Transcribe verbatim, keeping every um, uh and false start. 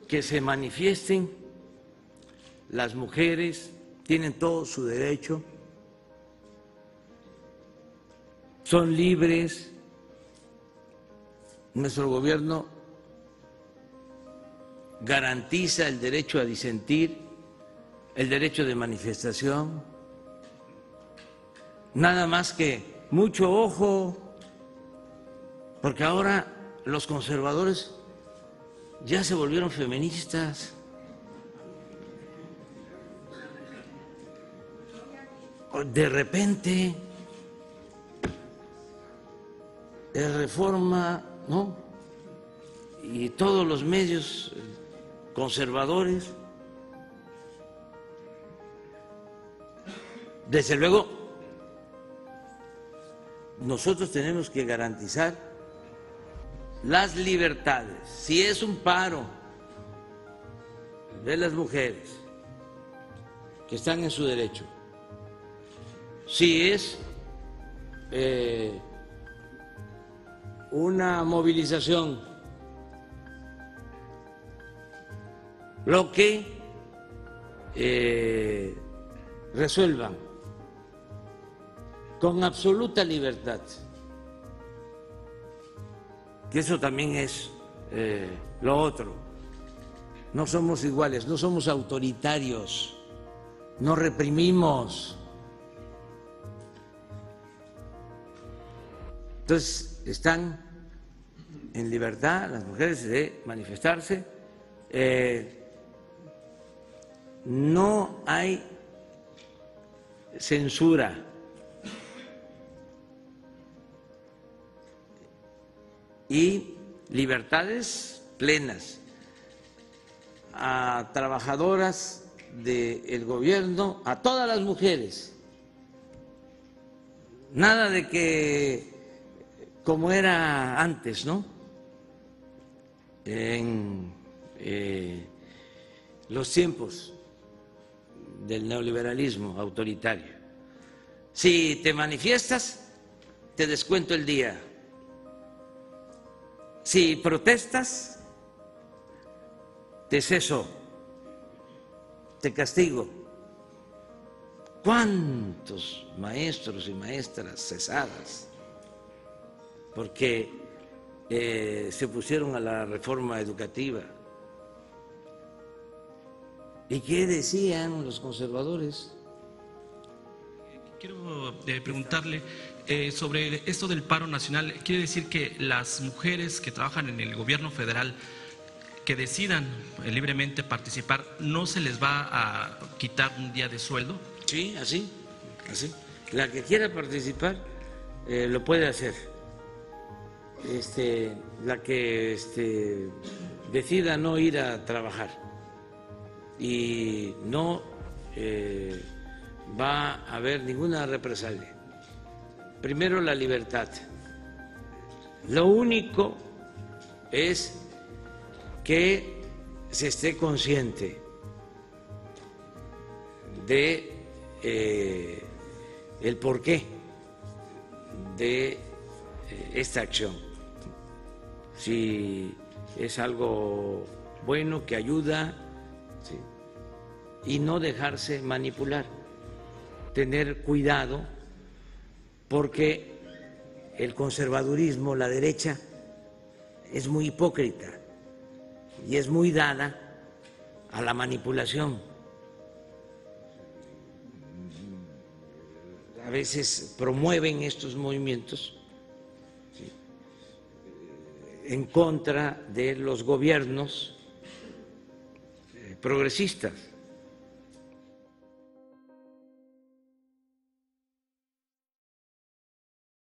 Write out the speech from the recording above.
que se manifiesten, las mujeres tienen todo su derecho, son libres, nuestro gobierno garantiza el derecho a disentir, el derecho de manifestación, nada más que mucho ojo, porque ahora los conservadores ya se volvieron feministas. De repente, de Reforma, ¿no? Y todos los medios conservadores. Desde luego, nosotros tenemos que garantizar las libertades. Si es un paro de las mujeres que están en su derecho, si es eh, una movilización, lo que eh, resuelvan con absoluta libertad, que eso también es eh, lo otro. No somos iguales, no somos autoritarios, no reprimimos. Entonces, están en libertad las mujeres de manifestarse. Eh, no hay censura. Y libertades plenas a trabajadoras del gobierno, a todas las mujeres. Nada de que como era antes, ¿no? En eh, los tiempos del neoliberalismo autoritario. Si te manifiestas, te descuento el día. Si protestas, te ceso, te castigo. ¿Cuántos maestros y maestras cesadas? Porque eh, se pusieron a la reforma educativa. ¿Y qué decían los conservadores? Quiero eh, preguntarle eh, sobre esto del paro nacional. ¿Quiere decir que las mujeres que trabajan en el gobierno federal que decidan eh, libremente participar, no se les va a quitar un día de sueldo? Sí, así, así. La que quiera participar eh, lo puede hacer. Este, la que este, decida no ir a trabajar y no eh, va a haber ninguna represalia. Primero, la libertad. Lo único es que se esté consciente de eh, el porqué de eh, esta acción. Si es algo bueno que ayuda, ¿sí? Y no dejarse manipular, tener cuidado, porque el conservadurismo, la derecha, es muy hipócrita y es muy dada a la manipulación. A veces promueven estos movimientos, ¿sí?, en contra de los gobiernos progresistas.